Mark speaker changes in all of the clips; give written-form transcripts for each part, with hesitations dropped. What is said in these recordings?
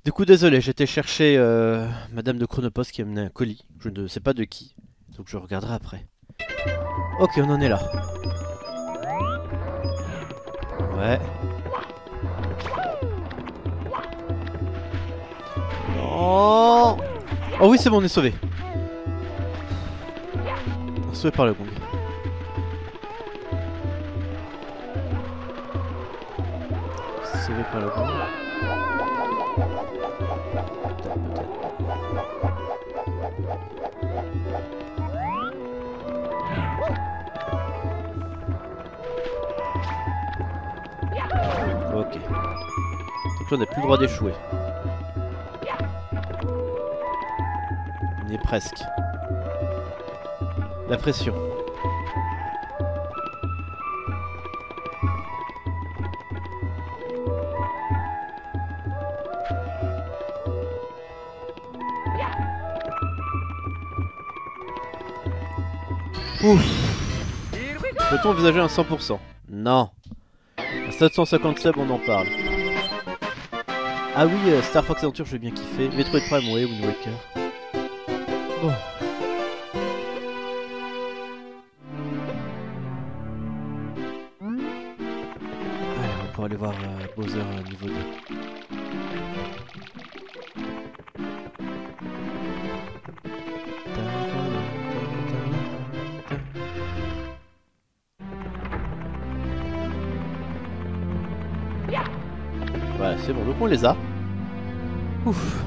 Speaker 1: Du coup, désolé, j'étais chercher Madame de Chronopost qui a amené un colis. Je ne sais pas de qui, donc je regarderai après. Ok, on en est là. Ouais. Non. Oh oui, c'est bon, on est sauvé. On est sauvé par le gong. Sauvé par le gong. Ok. Donc là, on n'a plus le droit d'échouer. On y est presque. La pression. Ouf. Peut-on envisager un 100%? Non. À 750 subs, on en parle. Ah oui, Star Fox Adventure, je vais bien kiffer. Metroid Prime, ouais, Wind Waker. Bon. Allez, on va pouvoir aller voir Bowser niveau 2. Voilà, c'est bon, donc on les a. Ouf.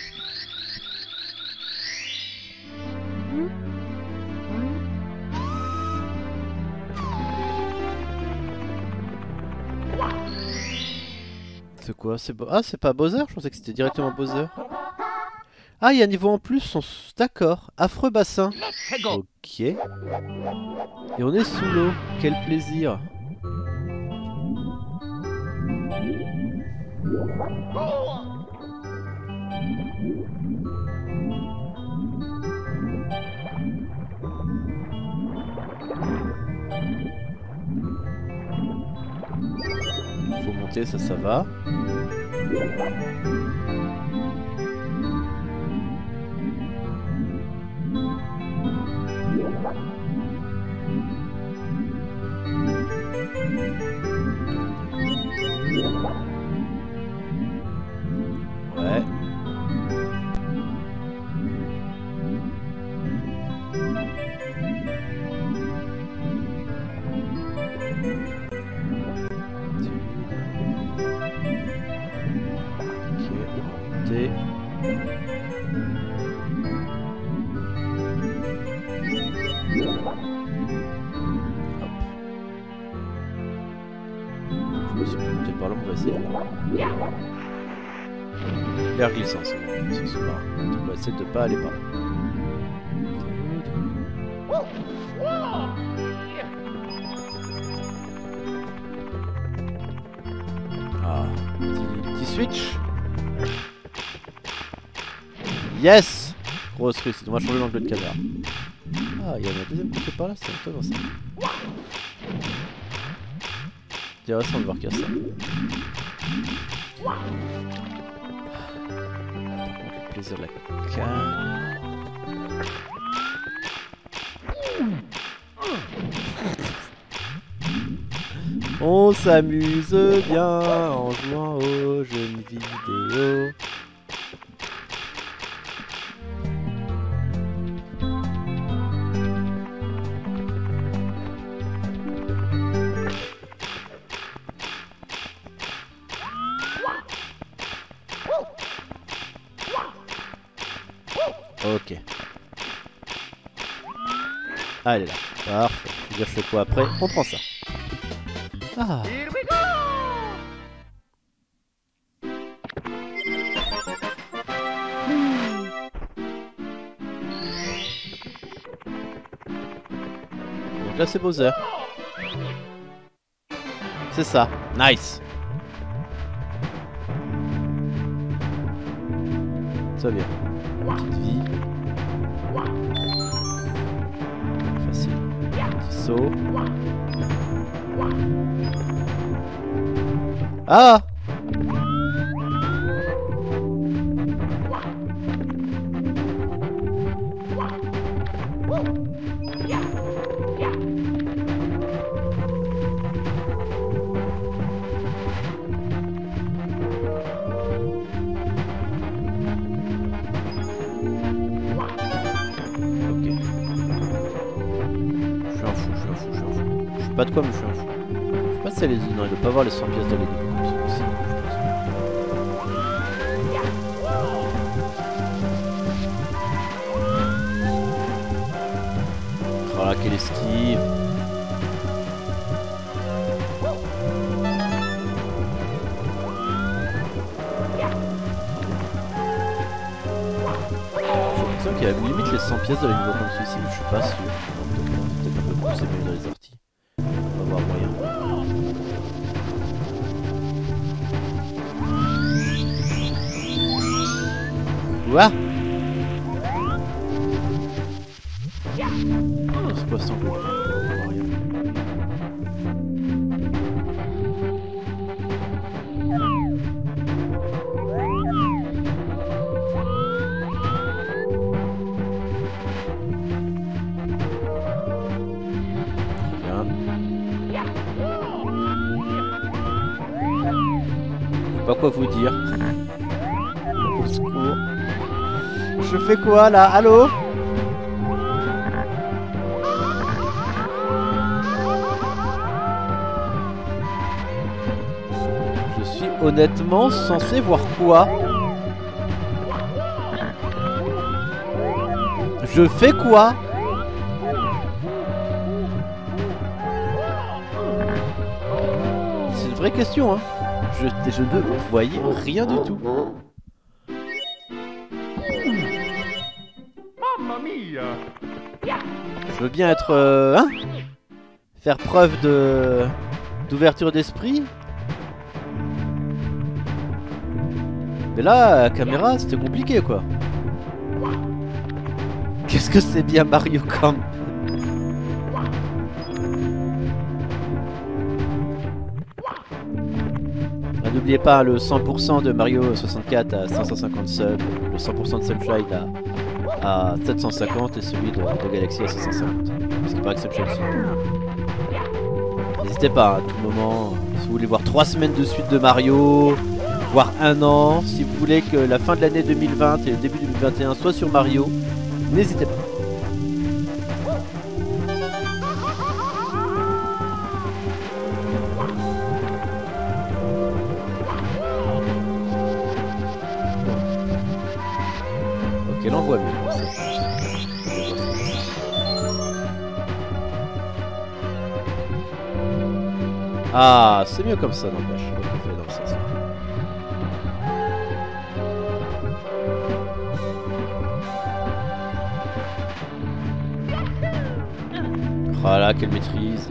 Speaker 1: C'est quoi? Ah, c'est pas Bowser? Je pensais que c'était directement Bowser. Ah, il y a un niveau en plus. D'accord. Affreux bassin. Ok. Et on est sous l'eau. Quel plaisir. Faut monter, ça va. Ouais. Ok, monter. Hop. Je me suis monté par là, on va essayer. L'air glissant, c'est bon, ce sous-marin. On va essayer de pas aller par là. Ah, petit switch. Yes. Grosse réussite, on va changer l'angle de caméra. Ah, il y a un deuxième côté par là, c'est étonnant ça. Intéressant de voir qu'il y a ça. Par contre, le plaisir de la caméra. On s'amuse bien en jouant aux jeux vidéo. Ok. Ah, elle est là. Parfait. Je veux dire, je fais quoi après? On prend ça. Ah. Donc là, c'est Bowser. C'est ça. Nice. Ça va bien. Petite vie. Facile. Petit saut. Ah! pas de quoi me faire un fou. Je sais pas si elle les... Non, il doit pas avoir les 100 pièces dans les niveaux comme celui-ci. Oh là, quelle esquive! J'ai l'impression qu'il y a limite les 100 pièces dans les niveaux comme celui-ci, mais je suis pas sûr. Peut-être un peu plus élevé dans les orties. On va voir moyen. Quoi? Oh, c'est quoi ce sangle? Pas quoi vous dire. Au secours. Je fais quoi là? Allô? Je suis honnêtement censé voir quoi? Je fais quoi? C'est une vraie question, hein. Je ne voyais rien du tout. Je veux bien être... hein? Faire preuve d'ouverture d'esprit. Mais là, la caméra, c'était compliqué, quoi. Qu'est-ce que c'est bien Mario Camp? N'oubliez pas le 100% de Mario 64 à 550 subs, le 100% de Sunshine à 750 et celui de Galaxy à 650. Parce qu'il paraît que Sunshine c'est nul. N'hésitez pas à tout moment, si vous voulez voir 3 semaines de suite de Mario, voire 1 an, si vous voulez que la fin de l'année 2020 et le début 2021 soit sur Mario, n'hésitez pas. Ok, l'envoie mieux comme ça. Ah, c'est mieux comme ça, n'empêche. On va faire dans le sens. Oh là, quelle maîtrise.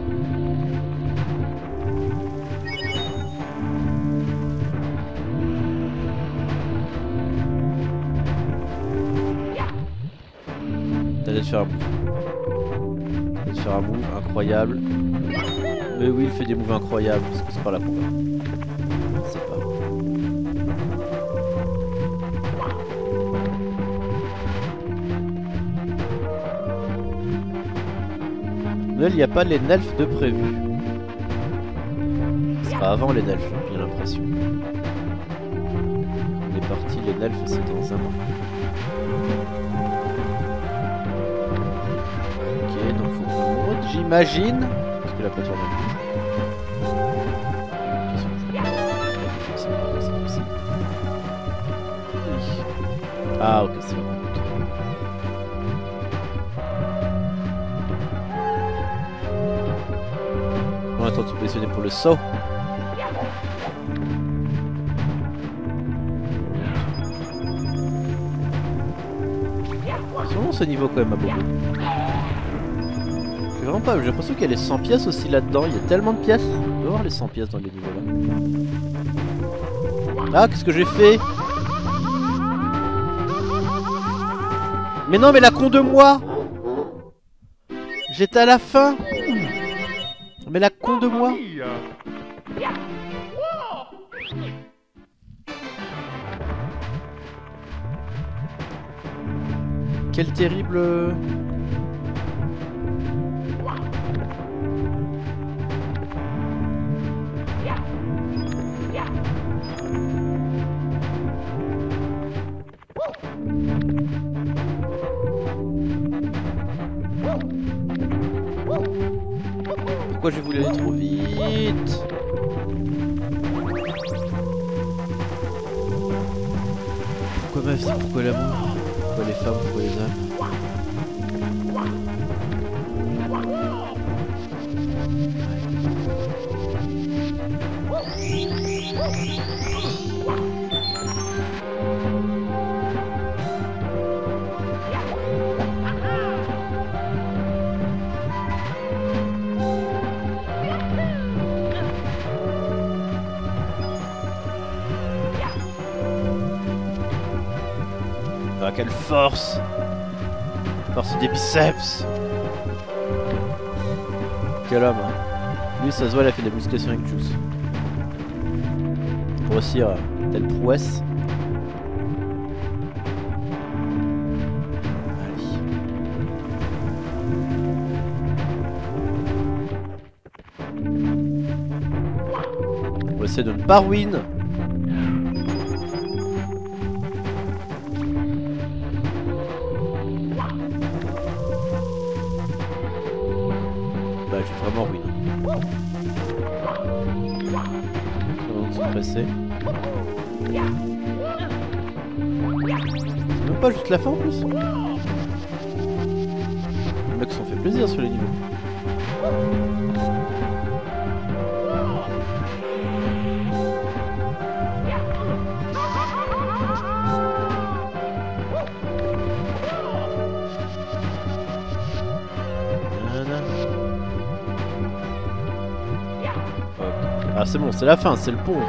Speaker 1: T'allais te faire un move. T'allais te faire un move incroyable. Mais oui, il fait des moves incroyables, parce que c'est pas la combat. C'est pas. Noël, il n'y a pas les Nelfs de prévu. Ce sera avant les Nelfs, j'ai l'impression. On est parti, les Nelfs, c'est dans un an. Ok, donc faut qu'on monte, j'imagine. Parce que la plateforme est bouge. Ah ok, c'est le computer. On attend de se positionner pour le saut. C'est vraiment ce niveau quand même à beaucoup. J'ai vraiment pas, j'ai l'impression qu'il y a les 100 pièces aussi là-dedans, il y a tellement de pièces. On va voir les 100 pièces dans les niveaux là. Ah, qu'est-ce que j'ai fait? Mais non, mais la con de moi! J'étais à la fin! Mais la con de moi! Quel terrible... pourquoi j'ai voulu aller trop vite. Pourquoi ma vie? Pourquoi l'amour? Pourquoi les femmes? Pourquoi les hommes? Ah, quelle force! Force des biceps! Quel homme, hein. Lui, ça se voit, il a fait de la musculation avec Juice. Pour réussir telle prouesse. Allez. On va essayer de ne pas ruiner. Bah, je suis vraiment ruine. Se presser. C'est même pas juste la fin en plus. Les mecs se sont fait plaisir sur les niveaux. Ah c'est bon, c'est la fin, c'est le pont.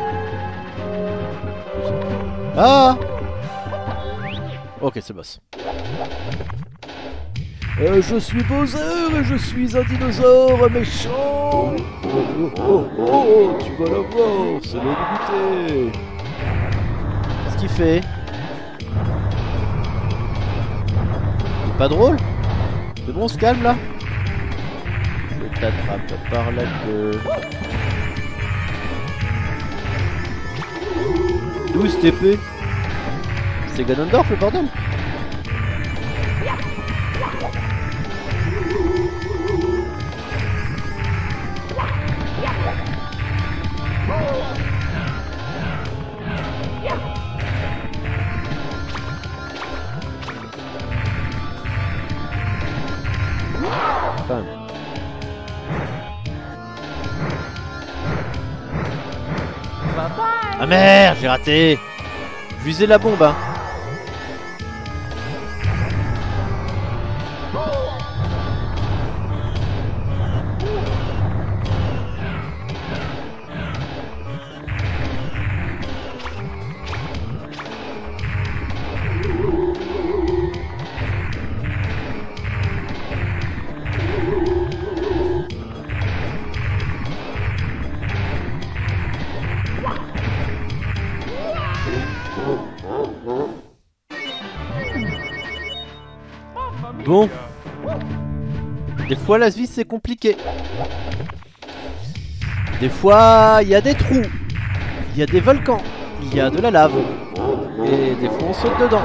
Speaker 1: Ah! Ok, c'est boss. Je suis Bowser et je suis un dinosaure méchant. Oh, tu vas la voir, c'est le goûter. Qu'est-ce qu'il fait? C'est pas drôle? C'est bon, on se calme là? Je t'attrape par la queue. D'où cette épée? C'est Ganondorf le bordel? Quand même. Ah merde, j'ai raté. Je visais la bombe, hein. Bon. Des fois la vie c'est compliqué. Des fois il y a des trous. Il y a des volcans. Il y a de la lave. Et des fois on saute dedans.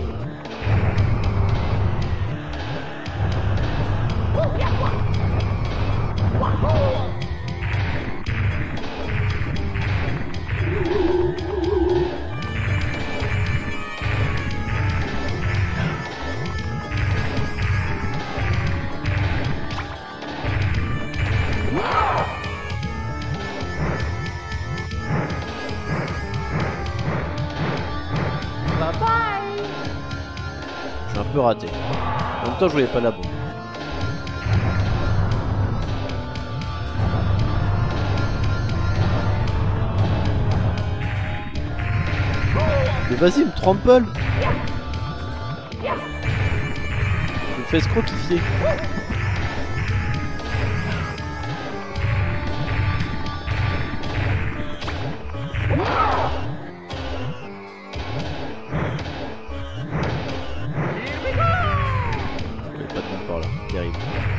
Speaker 1: J'ai un peu raté. En même temps, je voyais pas la bombe. Mais vas-y, me trample. Je me fais escroquifier. Terrible.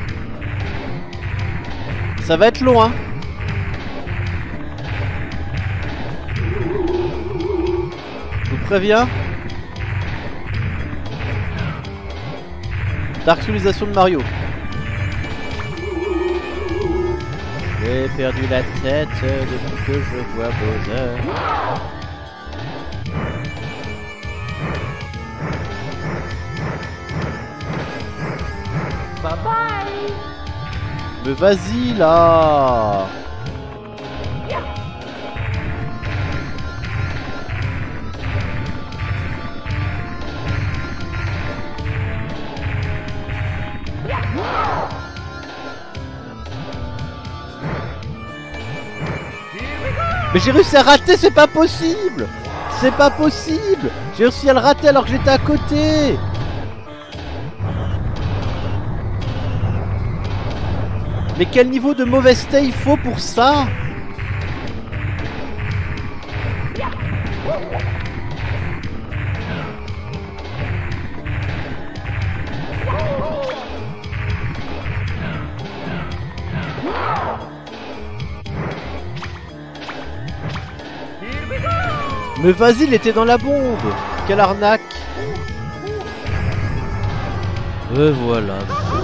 Speaker 1: Ça va être long, hein. Je vous préviens. Dark Soulisation de Mario. J'ai perdu la tête depuis que je vois Bowser.
Speaker 2: Bye bye.
Speaker 1: Mais vas-y là. Mais j'ai réussi à rater, c'est pas possible! C'est pas possible! J'ai réussi à le rater alors que j'étais à côté! Mais quel niveau de mauvaiseté il faut pour ça? Mais vas-y, il était dans la bombe! Quelle arnaque! Et voilà.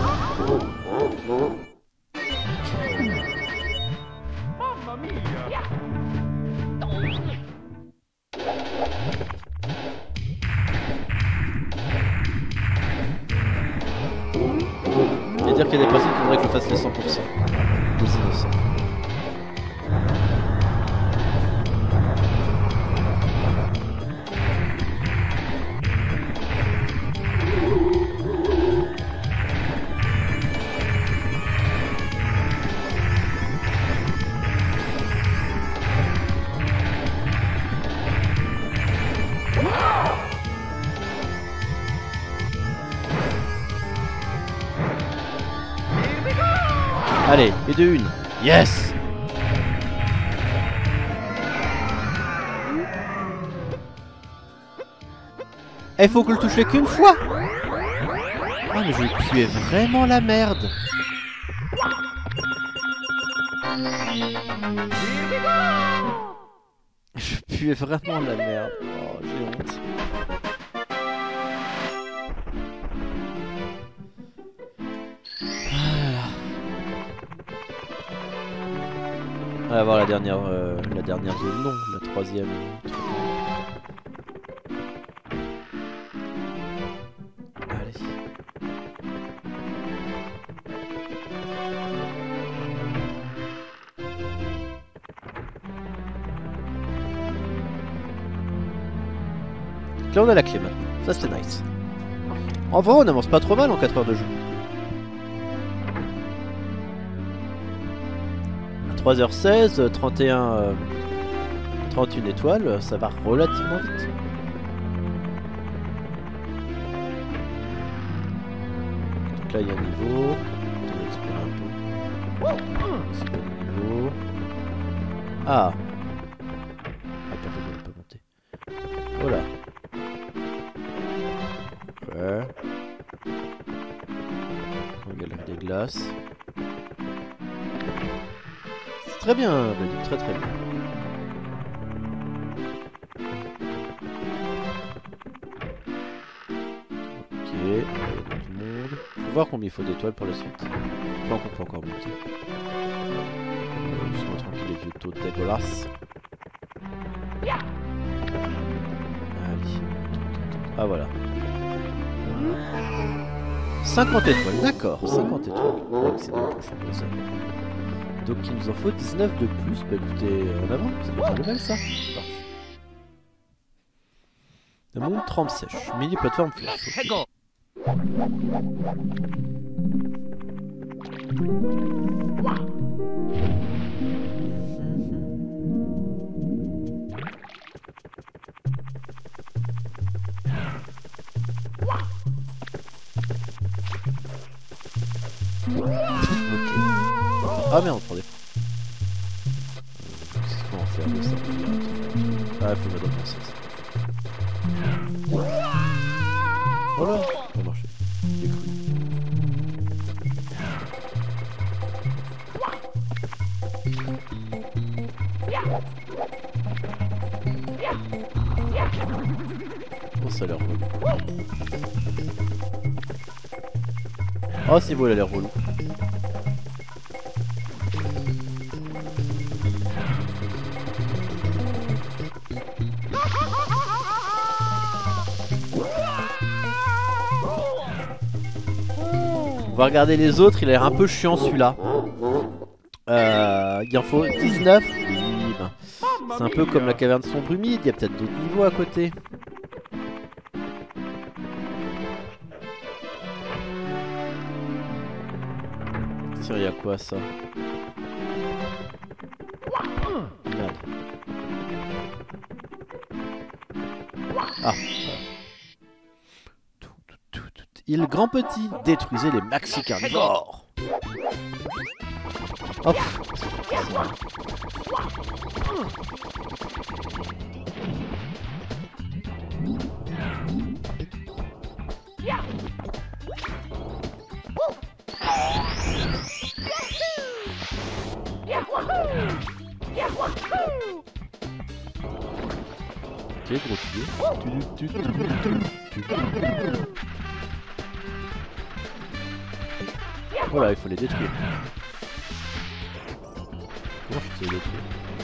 Speaker 1: Et dire qu'il y a des personnes qui voudraient que je fasse les 100%. Les innocents. Allez, et de une. Yes! Eh, faut que je le touche qu'une fois! Ah, mais je puais vraiment la merde! Je puais vraiment la merde. Oh, j'ai honte. On va voir la dernière zone, non, la troisième. Allez. Là on a la clé maintenant, ça c'est nice. En vrai on avance pas trop mal en 4 heures de jeu. 3h16, 31 étoiles, ça va relativement vite. Donc là il y a un niveau. On va explorer un peu. C'est pas le niveau. Ah. Ah peut-être qu'on peut monter. Voilà. Ouais. On regarde des glaces. Très bien, Valide, très très bien. Ok, il y a tout le monde. Faut voir combien il faut d'étoiles pour la suite. Je pense qu'on peut encore monter. Doucement tranquille les vieux taux dégueulasses. Allez. Ah voilà. 50 étoiles, d'accord, 50 étoiles. Ouais, c'est le prochain boss. Donc il nous en faut 19 de plus. Bah écoutez, en avant, ça doit être un level ça. C'est parti. Le monde trempe sèche. Mini plateforme flèche. Okay. Ah merde, attendez. Qu'est-ce qu'il faut en faire de ça? Ah, il faut mettre dans le bon sens. Voilà, ça a marché. J'ai cru. Oh, ça a l'air relou. Oh, c'est beau, il a l'air relou. va regarder les autres, il a l'air un peu chiant celui-là. Il en faut 19. Oui, ben, c'est un peu comme la caverne sombre humide, il y a peut-être d'autres niveaux à côté. Tiens, il y a quoi ça? Merde. Ah, Il grand petit, détruisez les maxi carnivores. Hop. Ok, gros tuyau. Voilà, il faut les détruire. Comment je peux les détruire?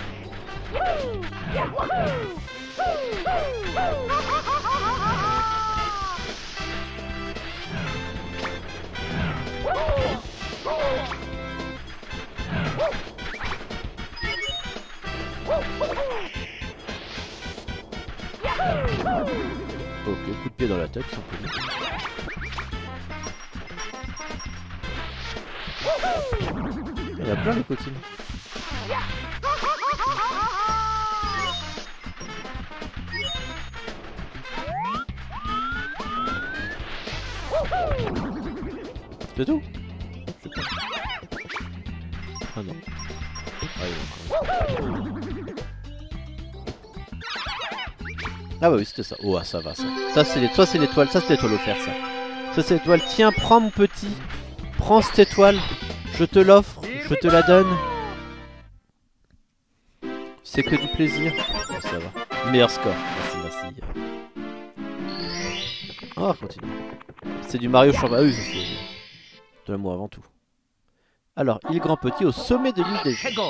Speaker 1: Ok, coup de pied dans la tête, simplement. Il y a plein de coquines. C'est tout? Je sais pas. Ah non. Ah bah oui, c'était ça. Oh, ah, ça va, ça. Ça c'est l'étoile, ça c'est l'étoile offerte, ça. Ça c'est l'étoile. Tiens, prends mon petit. Prends cette étoile. Je te l'offre, je te la donne. C'est que du plaisir. Bon, ça va. Meilleur score. Merci, merci. Oh, continue. C'est du Mario Champ. Ah oui, c'est de l'amour avant tout. Alors, il grand petit au sommet de l'île des Géants.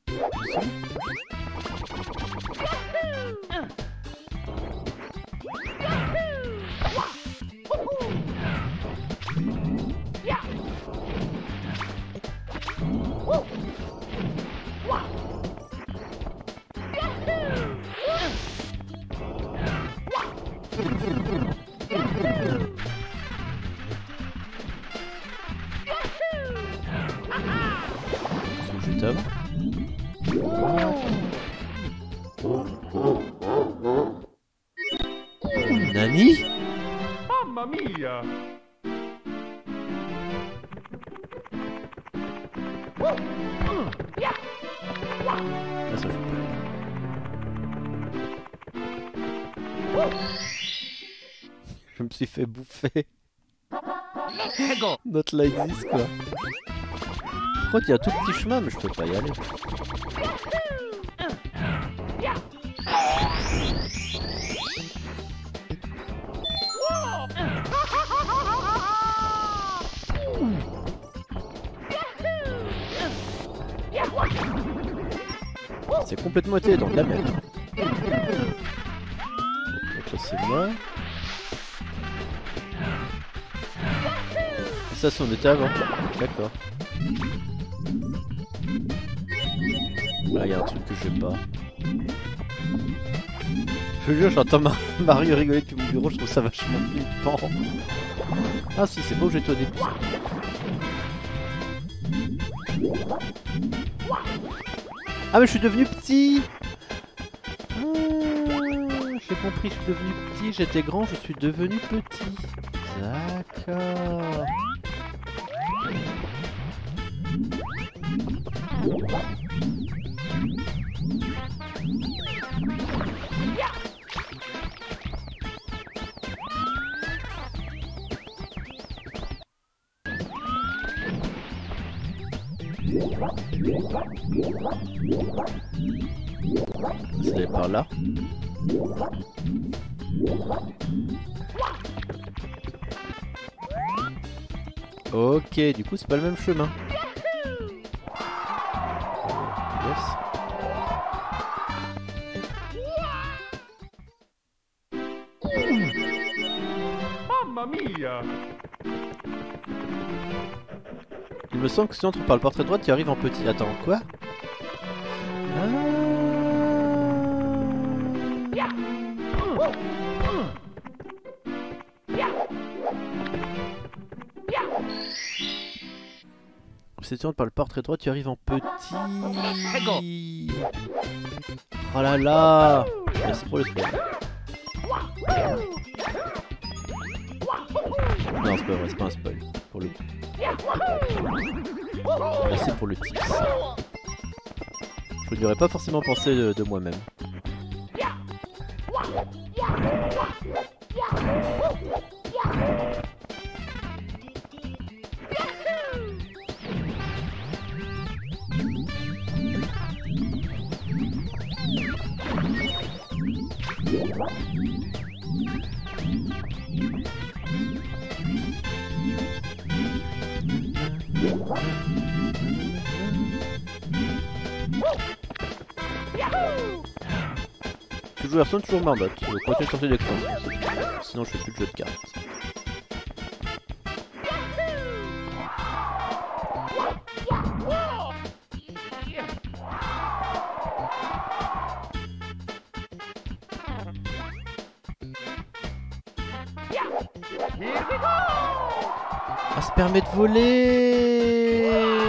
Speaker 1: Juste avant. Nani?
Speaker 2: Mamma mia!
Speaker 1: Ah, ça fait peur. Je me suis fait bouffer. Not like this, quoi. Par contre, il y a un tout petit chemin, mais je peux pas y aller. C'est complètement été dans de la merde. Donc là, c'est moi. Et ça, c'est on était avant. D'accord. Là, il y a un truc que je sais pas. Je te jure, j'entends Mario rigoler depuis mon bureau, je trouve ça vachement flippant. Ah si, c'est pas où j'étais au début. Ah mais je suis devenu petit. J'ai compris, je suis devenu petit, j'étais grand, je suis devenu petit. D'accord. C'est par là. Ok, du coup c'est pas le même chemin. Yes.
Speaker 2: Mamma mia!
Speaker 1: me semble que si tu entres par le portrait droit, tu arrives en petit. Attends, quoi? Si tu entres par le portrait droit, tu arrives en petit. Oh là là! Merci pour le spoil. Non, c'est pas vrai, c'est pas un spoil. Pour le coup. Merci pour le tips. Je n'y aurais pas forcément pensé de moi-même. Toujours Hearthstone, toujours Marmot. Continue de sortir d'extension. Sinon je fais plus de jeu de cartes. Ah, ça permet de voler.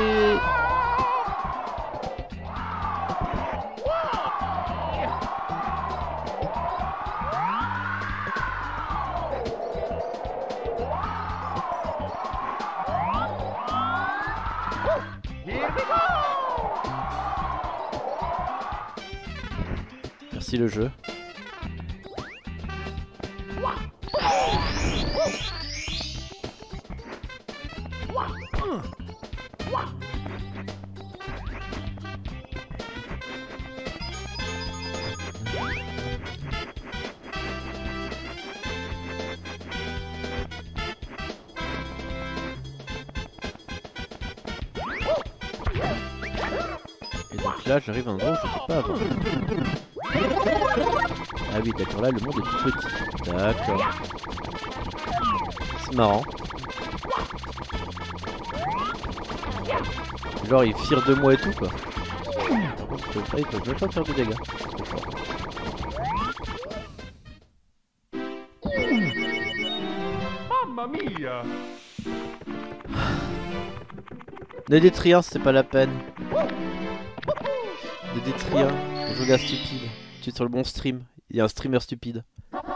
Speaker 1: Merci le jeu. Et donc là j'arrive à un endroit où je n'étais pas avant. Ah oui d'accord, là le monde est tout petit. D'accord. C'est marrant. Genre ils firent de moi et tout quoi. Par contre ils peuvent même pas me faire de dégâts.
Speaker 2: Mamma mia!
Speaker 1: Ne détruire, c'est pas la peine. Ne détruire, je regarde stupide. Tu es sur le bon stream. Il y a un streamer stupide.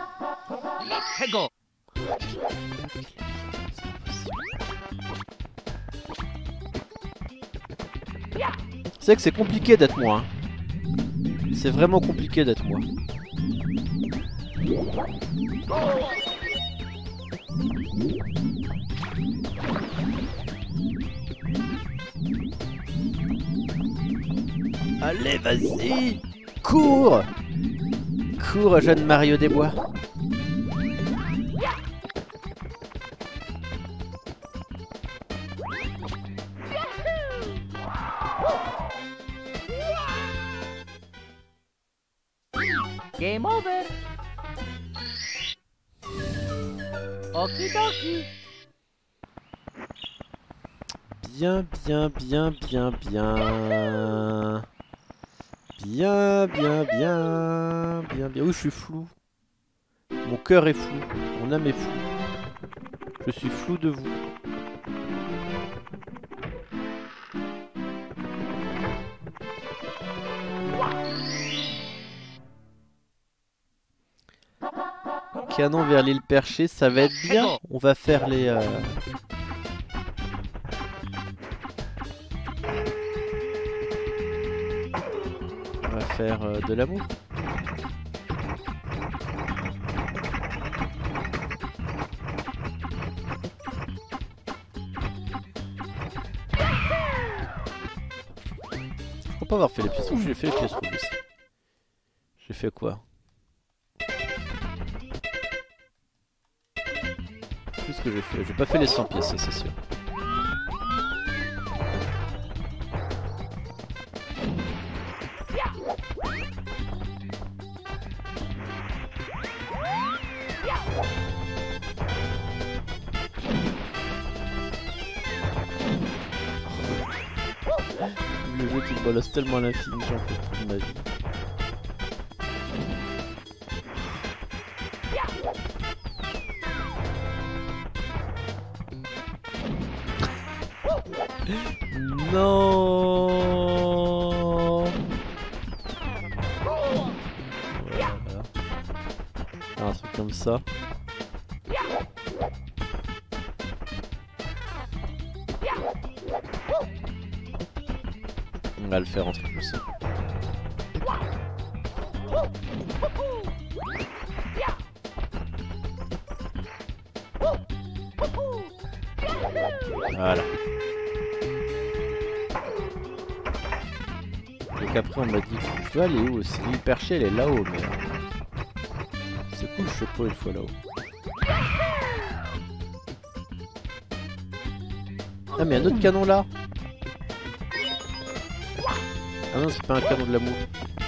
Speaker 1: C'est que c'est compliqué d'être moi. Hein. C'est vraiment compliqué d'être moi. Allez, vas-y! Cours! Cours, jeune Mario des Bois!
Speaker 3: Game over. Okidoki.
Speaker 1: Bien. Oui, je suis flou. Mon cœur est flou. Mon âme est floue. Je suis flou de vous. Canon vers l'île perchée, ça va être bien. On va faire les... On va faire de l'amour. Je crois pas avoir fait les pièces rouges, j'ai fait les pièces rouges aussi. J'ai fait quoi? Ce que j'ai fait, j'ai pas fait les 100 pièces, ça c'est sûr. Le jeu qui me balasse tellement à l'infini, j'en peux plus de ma vie. Non. Voilà. Un truc comme ça. On va le faire en truc comme ça. Voilà. Donc après on m'a dit je dois aller où aussi. L'île perchée elle est là-haut mais... C'est cool, je sais pas une fois là-haut. Ah mais un autre canon là. Ah non c'est pas un canon de l'amour.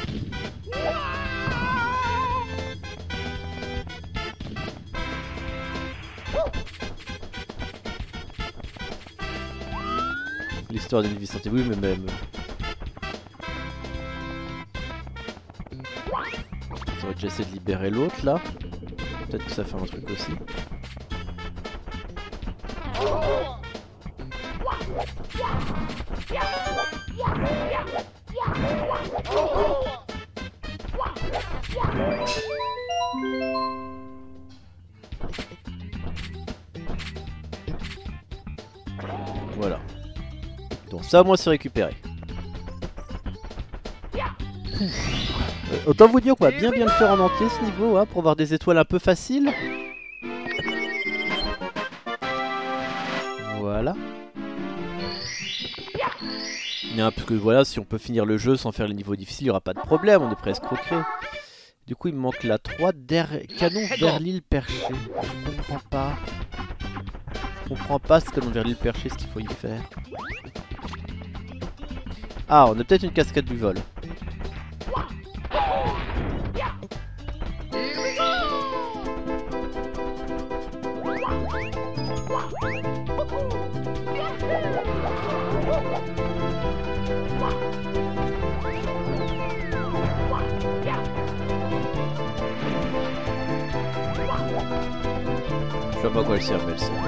Speaker 1: L'histoire d'une vie santé, oui mais même... On va déjà essayer de libérer l'autre là. Peut-être que ça fait un truc aussi. Voilà. Donc ça, moi, c'est récupéré. Autant vous dire qu'on va bien le faire en entier ce niveau, hein, pour avoir des étoiles un peu faciles. Voilà. Parce que voilà, si on peut finir le jeu sans faire les niveaux difficiles, il n'y aura pas de problème, on est presque croqué. Du coup, il me manque la 3 canon vers l'île perchée. Je comprends pas. Je comprends pas ce canon vers l'île perchée, ce qu'il faut y faire. Ah, on a peut-être une cascade du vol. Je sais pas à quoi elle sert, mais elle sert.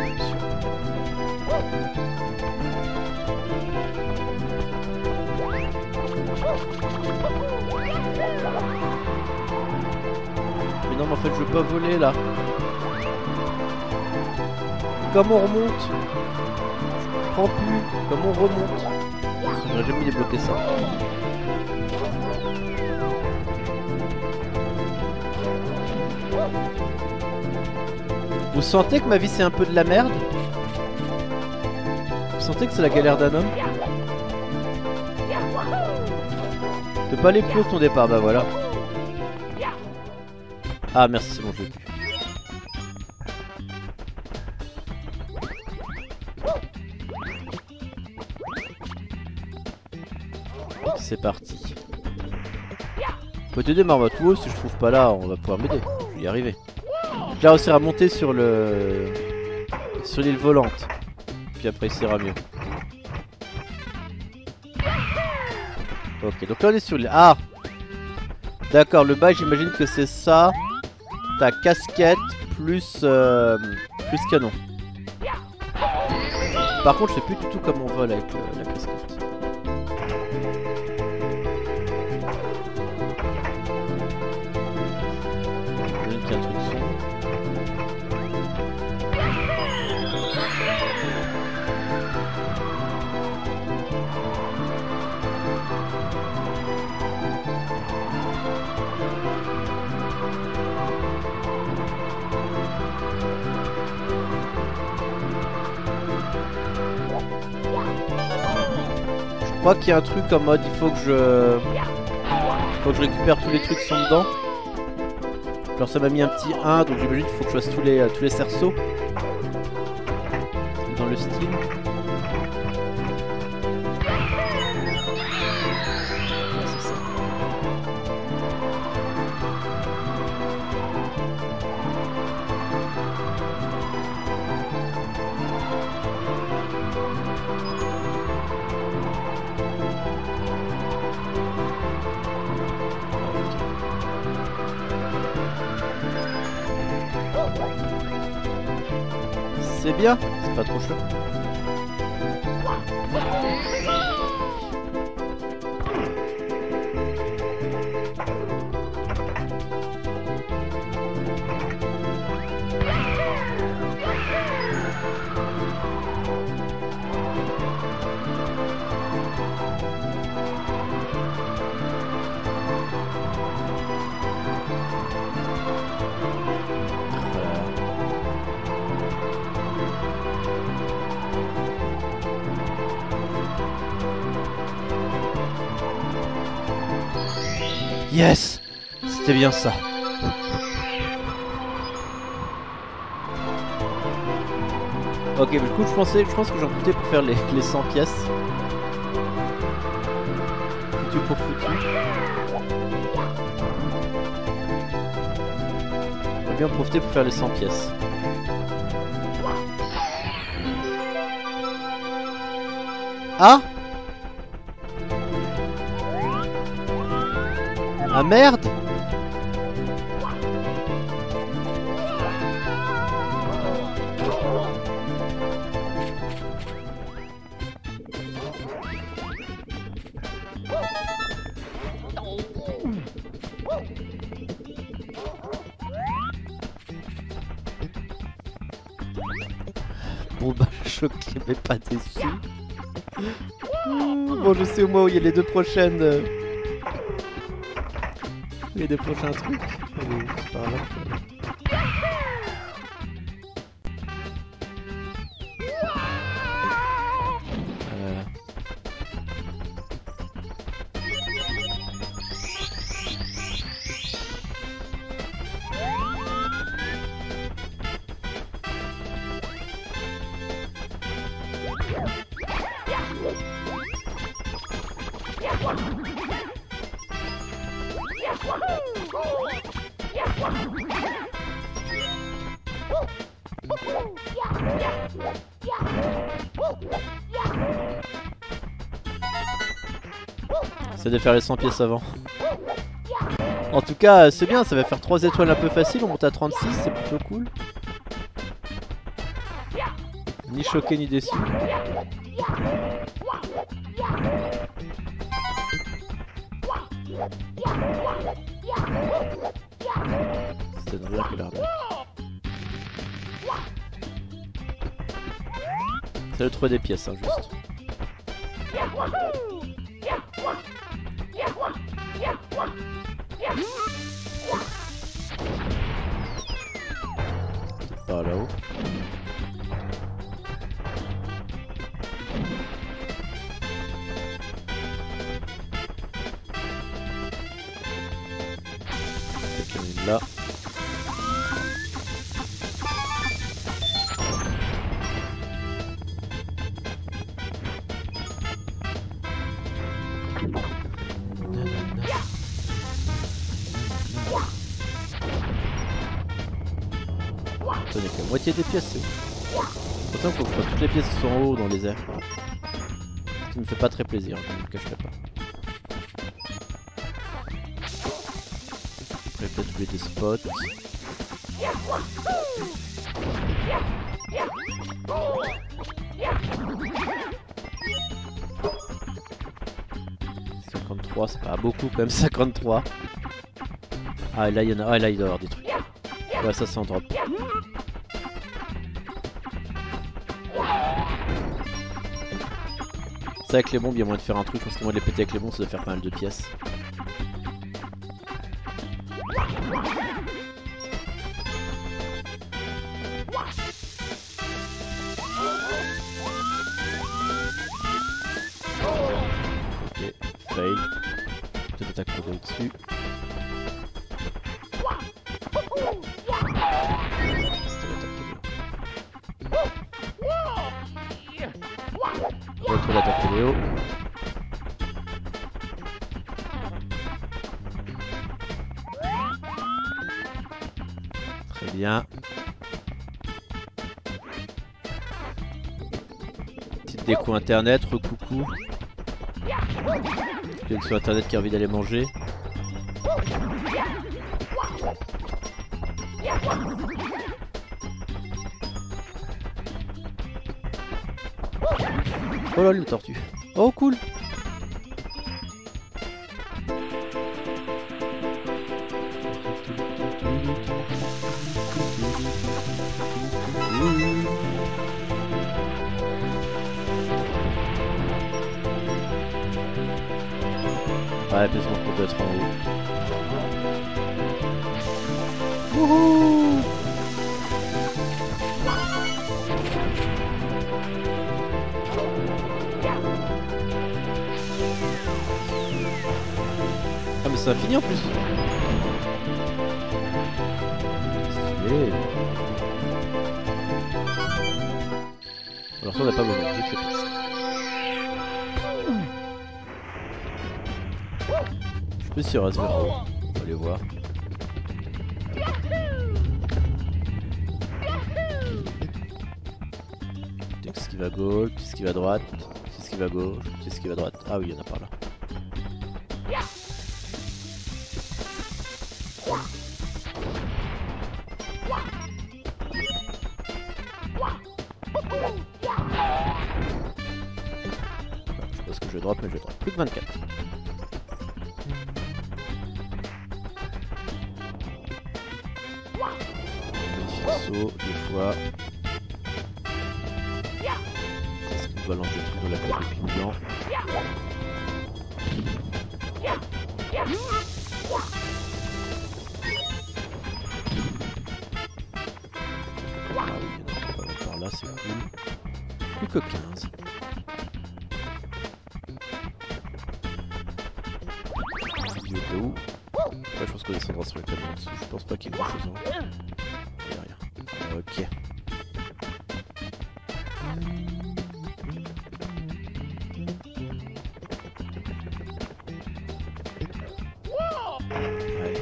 Speaker 1: Mais non, mais en fait, je veux pas voler là. Comment on remonte? Je comprends plus. Comment on remonte? J'aurais jamais débloqué ça. Vous sentez que ma vie c'est un peu de la merde? Vous sentez que c'est la galère d'un homme? De pas aller plus haut que ton départ, bah voilà. Ah merci, c'est bon, je l'ai plus. C'est parti. On peut t'aider Marva tout haut, si je trouve pas là, on va pouvoir m'aider. Je vais y arriver. Je vais réussir à monter sur le... sur l'île volante. Puis après il ira mieux. Ok, donc là on est sur l'île. Ah! D'accord, le bas j'imagine que c'est ça. Ta casquette plus... plus canon. Par contre je sais plus du tout comment on vole avec la casquette. Un truc sombre. Je crois qu'il y a un truc en mode il faut que je récupère tous les trucs qui sont dedans. Alors ça m'a mis un petit 1, donc j'imagine qu'il faut que je fasse tous les cerceaux. Dans le style. Ouais, c'est ça. C'est bien, c'est pas trop chaud. Yes! C'était bien ça. Ok, du coup je pense que j'en coûtais pour faire les 100 pièces. Foutu pour foutu. On va bien profiter pour faire les 100 pièces. Ah! Ah merde! Bon bah choqué mais pas déçu. Bon je sais au moins où il y a les deux prochaines... Il y a des prochains trucs. Allez, c'est par là. C'est de faire les 100 pièces avant. En tout cas, c'est bien, ça va faire 3 étoiles un peu facile, on monte à 36, c'est plutôt cool. Ni choqué ni déçu. C'est de rien que l'arnaque. C'est de trouver des pièces, hein, juste. Peut-être pas là-haut. Peut-être qu'il y en a une là. Attendez, que la moitié des pièces, c'est ouf. Pour ça, il faut que je fasse toutes les pièces qui sont en haut dans les airs. Ce qui me fait pas très plaisir, je ne le cacherai pas. Je pourrais peut-être trouver des spots. C'est pas beaucoup quand même, 53. Ah et là il y en a, ah là il doit y avoir des trucs. Ouais ça c'est en drop. C'est avec les bombes il y a moyen de faire un truc, parce que moi de les péter avec les bombes ça doit faire pas mal de pièces. Ok, fail. Peut-être attaque pour au-dessus. Retour l'attaque vidéo. Très bien. Petite déco internet, recoucou. Quelqu'un sur internet qui a envie d'aller manger. Oh là, une tortue. Oh, cool. Ouais, puis on peut être en haut. Wouhou! Ah mais ça a fini en plus. Stylé. Alors ça on n'a pas besoin, juste les pièces. Je sais pas si il reste vers en haut. On va aller voir. Qu'est-ce qui va à gauche, qu'est-ce qui va à droite, qu'est-ce qui va à gauche, qu'est-ce qui va à droite. Ah oui, il y en a par là. Je sais pas ce que je drop, mais je drop. Plus que 24. Magnifique saut, deux fois. Est-ce qu'on balance des trucs dans la tête depuis 1000 ans? Ah oui, il y en a pas mal par là, c'est cool. Plus que 15. Vidéo de où? Après, je pense qu'on descendra sur le camion en dessous. Je pense pas qu'il y ait grand chose en haut. Il y a rien. Ok. Ouais.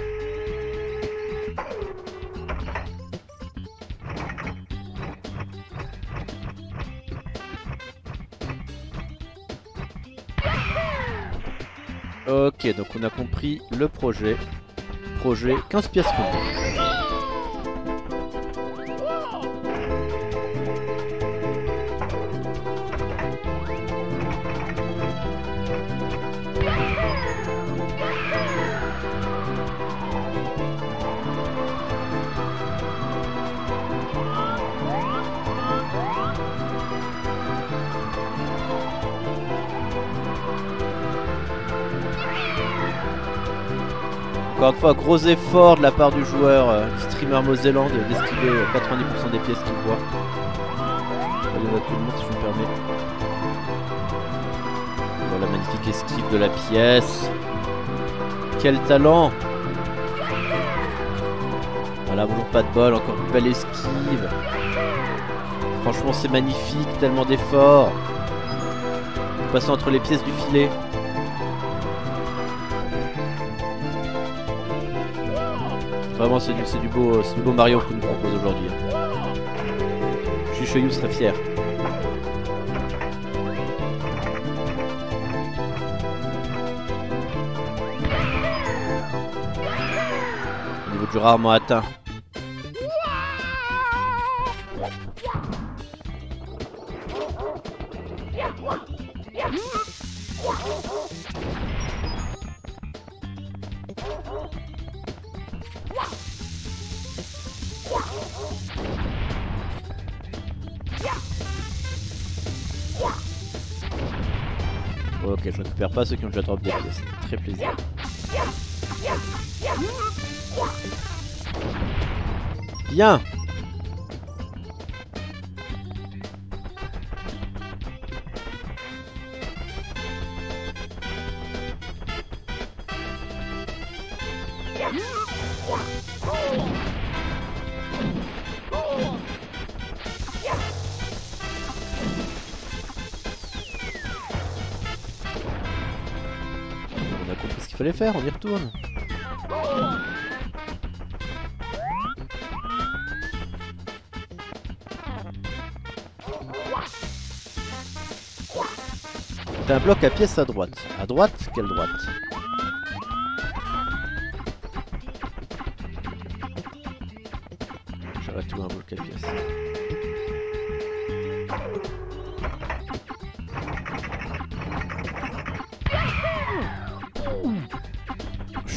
Speaker 1: Ok, donc on a compris le projet. Projet 15 pièces rouges. Encore une fois, gros effort de la part du joueur streamer Moselland d'esquiver 90% des pièces qu'il voit. Je vais pas donner à tout le monde si je me permets. Voilà, magnifique esquive de la pièce. Quel talent! Voilà, bonjour, pas de bol, encore une belle esquive. Franchement, c'est magnifique, tellement d'efforts. Passer entre les pièces du filet. Vraiment, c'est du beau Mario qu'on nous propose aujourd'hui. Chuchoyou serait fier. Au niveau du rarement atteint. Ok, je récupère pas ceux qui ont déjà drop des pièces. Très plaisir. Bien. On a compris ce qu'il fallait faire, on y retourne. T'as un bloc à pièce à droite. À droite, quelle droite? J'arrête tout un bloc à pièce.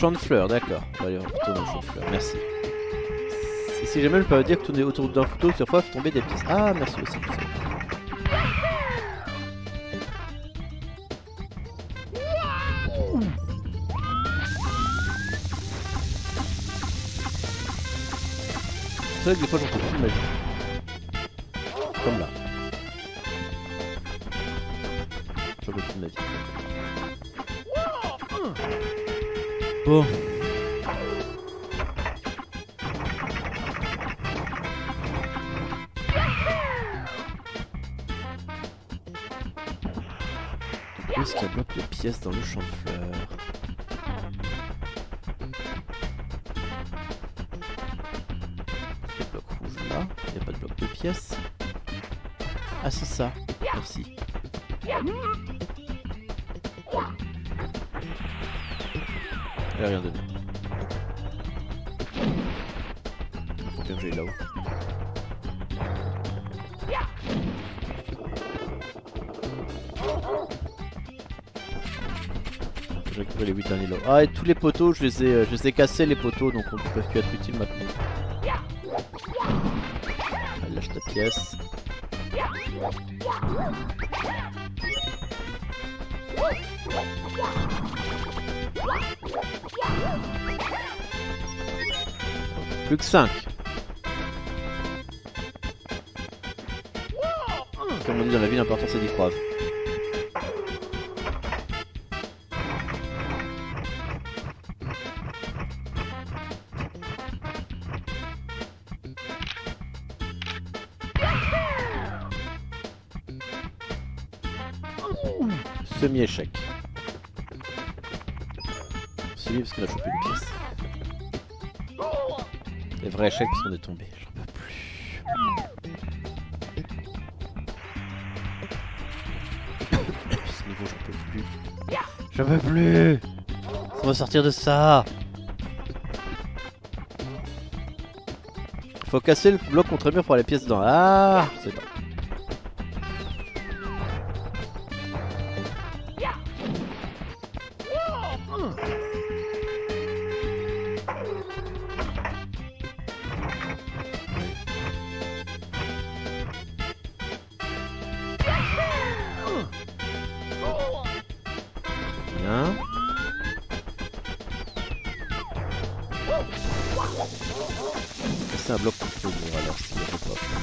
Speaker 1: champ de fleurs, d'accord. On va aller retourner au champ de fleurs, merci. Et si jamais je peux dire que tourner autour d'un photo sur fois tomber des pièces. Ah, merci aussi. C'est vrai que des fois j'en peux plus de magie. Comme là. J'en peux plus de magie. Bon. Où est-ce qu'il y a un bloc de pièces dans le champ de fleurs? Le bloc rouge là, il n'y a pas de bloc de pièces. Ah c'est ça, merci. Elle a rien donné. Faut bien que j'aille là-haut. J'ai récupéré les 8 derniers lots. Ah et tous les poteaux, je les ai cassés les poteaux, donc on ne peut plus être utile maintenant. Allez, lâche ta pièce. Plus que 5. Comme on dit dans la vie, l'important c'est d'y croire. Semi-échec. Semi parce qu'on a chopé une pièce. Et vrai échec parce qu'on est tombé. J'en peux plus. Ce niveau j'en peux plus. J'en peux plus. On va sortir de ça. Faut casser le bloc contre le mur pour avoir les pièces dedans. Ah, je sais pas. Bien. C'est un bloc contre le mur alors s'il n'y avait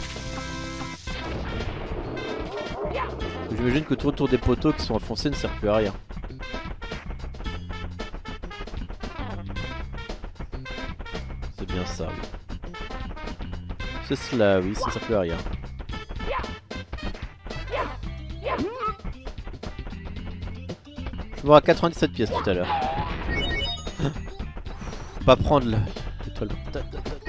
Speaker 1: pas. J'imagine que tout autour des poteaux qui sont enfoncés ne sert plus à rien. C'est bien ça, oui. C'est cela, oui, ça ne sert plus à rien. Je me à 97 pièces tout à l'heure. Pas prendre l'étoile. Okay.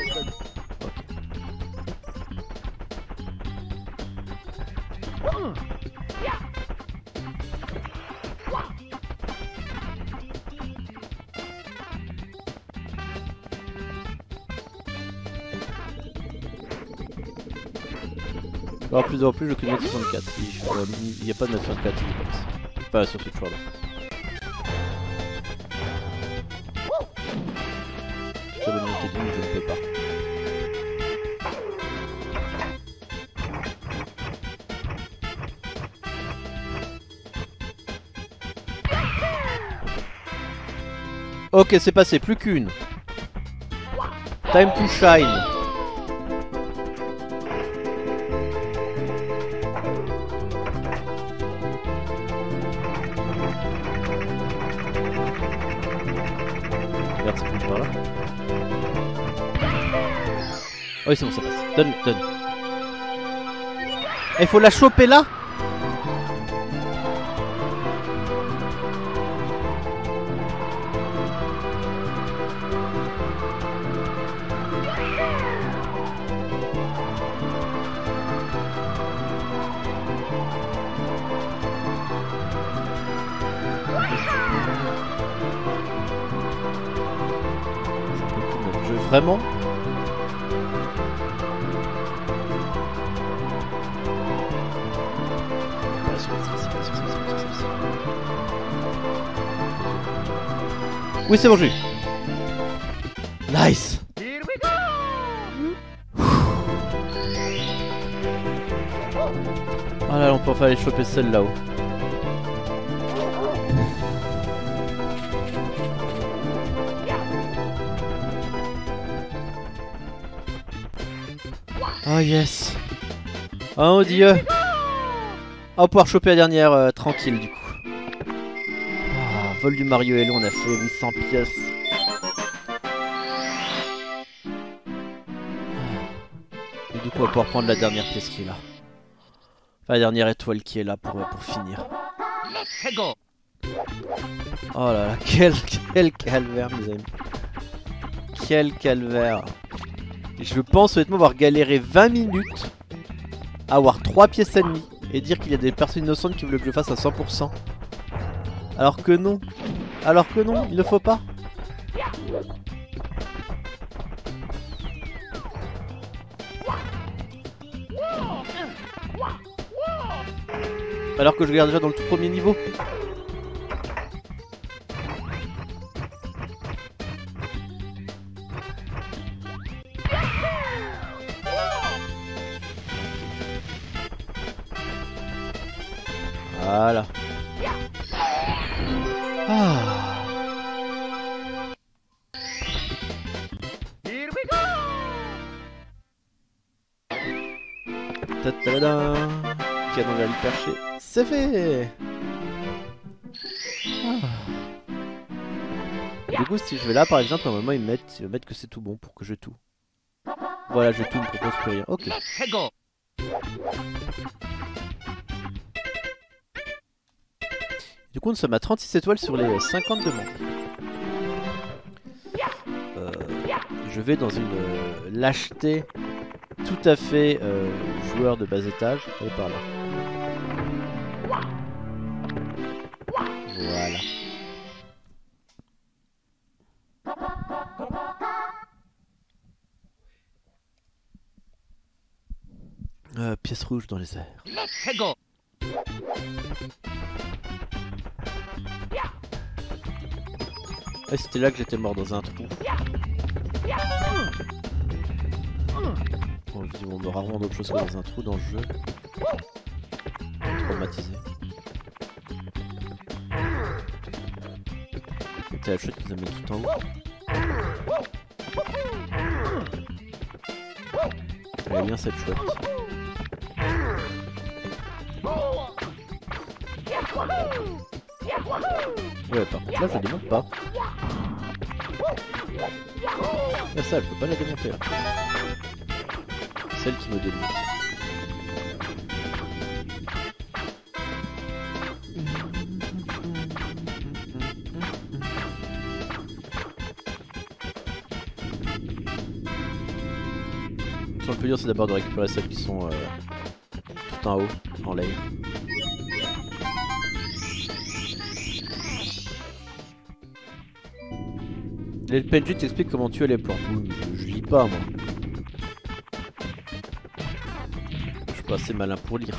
Speaker 1: Alors plus en plus je connais 64. Il n'y a pas de 64 je pense. Pas sur cette fois là. Je ne peux pas. Ok, c'est passé, plus qu'une. Time to shine. Regarde, ça pousse par là. Oh oui, c'est bon, ça passe. Donne, donne. Il faut la choper là. Je veux vraiment. Oui, c'est bon, j'ai eu. Nice.
Speaker 3: Here we go!
Speaker 1: Ah là, on peut enfin aller choper celle là-haut. Oh yes. Oh mon dieu. Ah, on va pouvoir choper la dernière tranquille du coup. Ah, vol du Mario Hello, on a fait 800 pièces. Et du coup on va pouvoir prendre la dernière pièce qui est là. Enfin, la dernière étoile qui est là pour finir. Oh là là, quel calvaire mes amis. Quel calvaire. Je pense honnêtement avoir galéré 20 minutes à avoir 3 pièces ennemies et dire qu'il y a des personnes innocentes qui veulent que je le fasse à 100%. Alors que non. Alors que non, il ne faut pas. Alors que je regarde déjà dans le tout premier niveau. Voilà. Ah.
Speaker 3: Here we go!
Speaker 1: Ta-ta-da. Canon va le percher. C'est fait. Ah. Du coup, si je vais là, par exemple, normalement, il va mettre que c'est tout bon pour que je tout. Voilà, je tout, il me propose plus rien. Ok. Du coup, nous sommes à 36 étoiles sur les 50 demandes. Je vais dans une lâcheté tout à fait joueur de bas étage. Et par là. Voilà. Pièce rouge dans les airs. Ah, c'était là que j'étais mort dans un trou. Bon, je dis, on me rarement d'autres choses que dans un trou dans le jeu. Traumatisé. C'était la chute qui nous amène tout en haut. Elle a bien cette chouette. Ouais, par contre là je démonte pas. Ah, ça, je peux pas la démonter là. Celle qui me démonte. Ce qu'on peut dire, c'est d'abord de récupérer celles qui sont tout en haut, en l'air. Le PNJ t'explique comment tuer les plantes. Je lis pas moi. Je suis pas assez malin pour lire.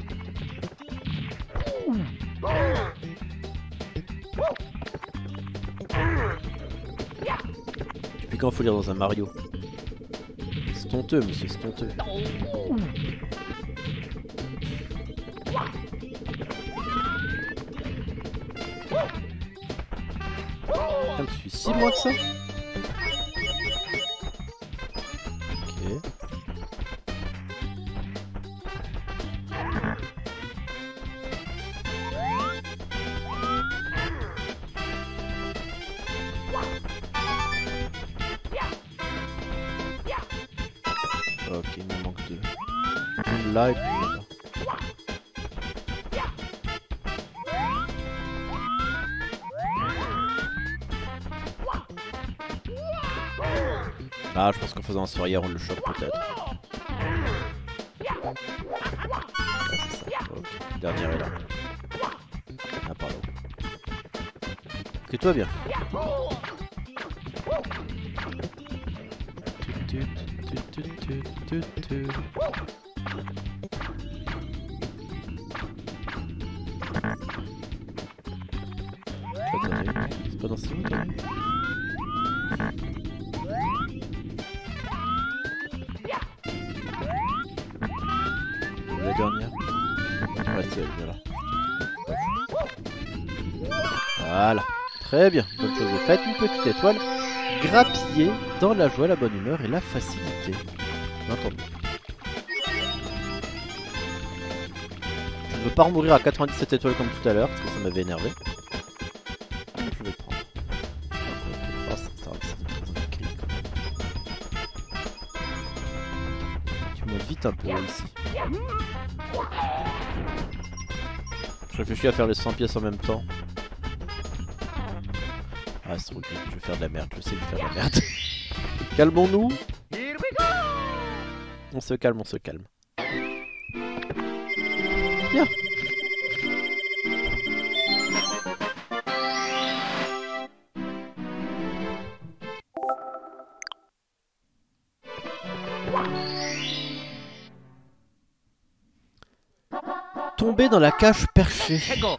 Speaker 1: Depuis quand faut lire dans un Mario? C'est honteux, monsieur, c'est honteux. Putain, je suis si loin que ça. Ok. Ok, il m'en manque deux. Une là et puis là-bas. Ah, je pense qu'en faisant un sourire, on le chope peut-être. Ah, c'est ça. Ok, le dernier est là. Ah, pardon. Ok, toi bien. C'est pas dans ce truc, la dernière. Ouais, c'est bien là. Voilà. Très bien. Bonne chose de faite. Une petite étoile grappillée dans la joie, la bonne humeur et la facilité. Entendu. Je ne veux pas remourir à 97 étoiles comme tout à l'heure parce que ça m'avait énervé. Je vais le prendre. Oh, ça très inquiet quand même. Tu montes vite un peu là, ici. Je réfléchis à faire les 100 pièces en même temps. Ah, c'est trop cool, je vais faire de la merde, je sais que je vais faire de la merde. Calmons-nous.
Speaker 3: Here we go!
Speaker 1: On se calme, on se calme. Bien. Tomber dans la cage perchée.
Speaker 3: Go!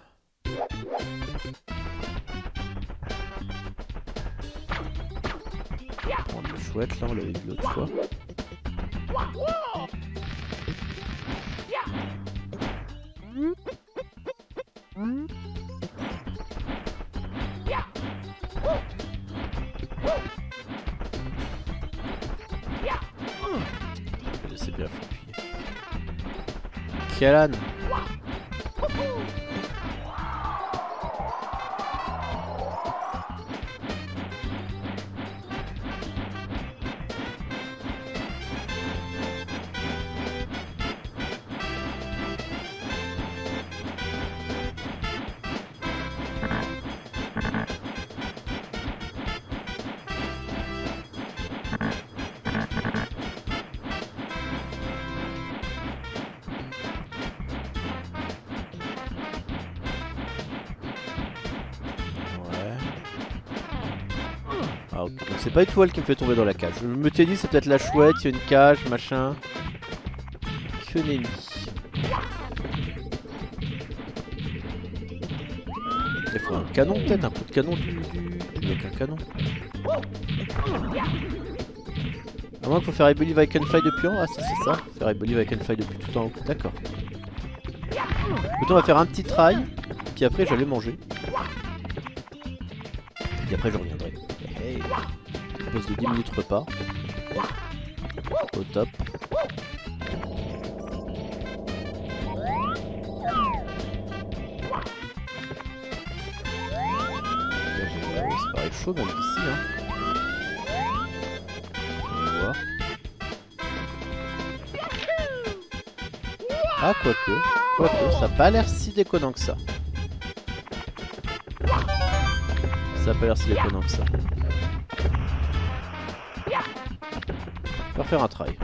Speaker 1: Prendre le chouette là, on l'avait vu l'autre fois. Je vais laisser bien appuyer. Kialan. Ah, ok. Donc c'est pas étoile qui me fait tomber dans la cage. Je me t'ai dit c'est peut-être la chouette, il y a une cage, machin. Que nenni. Il faut un canon peut-être, un coup de canon du... Il n'y a qu'un canon. À moins qu'il faut faire I Believe I Can Fly depuis en haut. Ah si c'est ça, faire I Believe I Can Fly depuis tout en haut. D'accord. Écoute, on va faire un petit try, puis après j'allais manger. Et après je reviendrai. Hey. Une pause de 10 minutes repas. Au top. Ça paraît chaud même d'ici hein. On va voir. Ah quoique, ça a pas l'air si déconnant que ça. Ça a pas l'air si déconnant que ça. On va faire un try.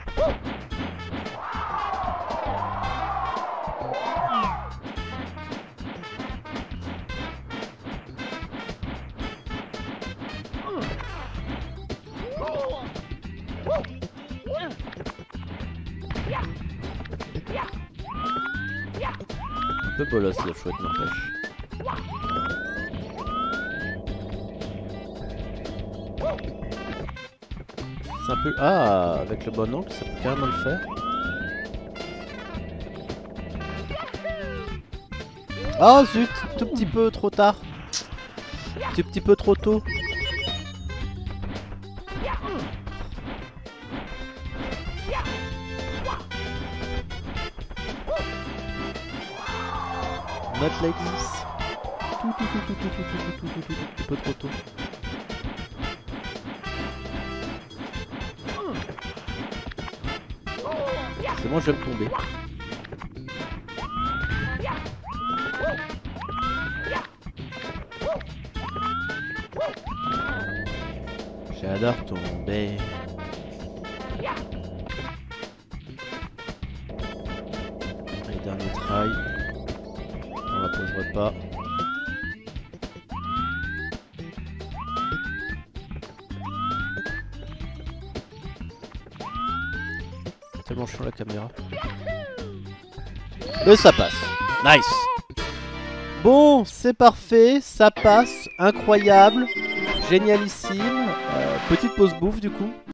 Speaker 1: Un peu bolosse la chouette n'empêche. C'est un peu... Ah, avec le bon angle, ça peut carrément le faire. Oh zut, tout petit peu trop tard. Tout petit peu trop tôt. Not like this. Tout petit peu trop tôt. C'est bon, je vais me tomber. J'adore tomber. Allez, dernier try. On la poserait pas. Tellement chiant la caméra. Mais ça passe. Nice. Bon, c'est parfait. Ça passe. Incroyable. Génialissime. Petite pause bouffe du coup.